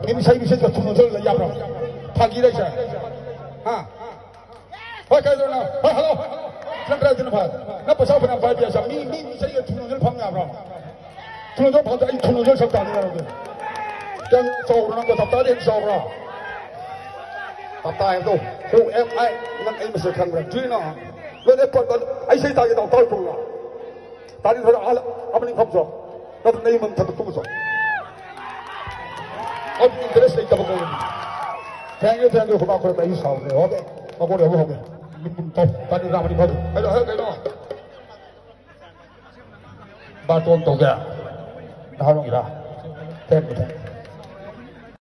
你谁就冲着来压不着，他几来钱？啊？快开始呢！好，hello，那个真的怕，那不少不能摆别上，你谁也冲着旁压不着，冲着旁在一冲着上打的那个，跟走那个打打点少了，打打yang tu, UMI dengan ai mesti kan berarti na, lo ni pun ai saya tak tahu tahu tu lah, tadi tu ada apa ni kamu so, tapi ni mana tak tahu so, अब interest नहीं तब कोई thank you खुदा को ताई साहब ने ओके अब और हो गए तो पानी रामनी भाग हेलो हेलो बात तो गया हारों गिरा थैंक यू